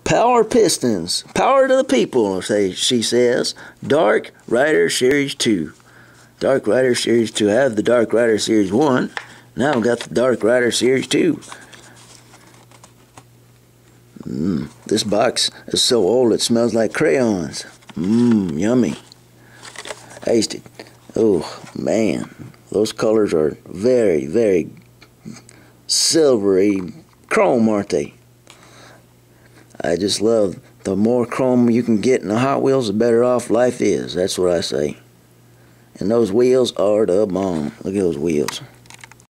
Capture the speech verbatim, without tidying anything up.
Power Pistons. Power to the people, say she says. Dark Rider Series two. Dark Rider Series two. I have the Dark Rider Series one. Now I've got the Dark Rider Series two. Mmm. This box is so old it smells like crayons. Mmm. Yummy. Taste it. Oh, man. Those colors are very, very silvery chrome, aren't they? I just love, the more chrome you can get in the Hot Wheels, the better off life is. That's what I say. And those wheels are the bomb. Look at those wheels.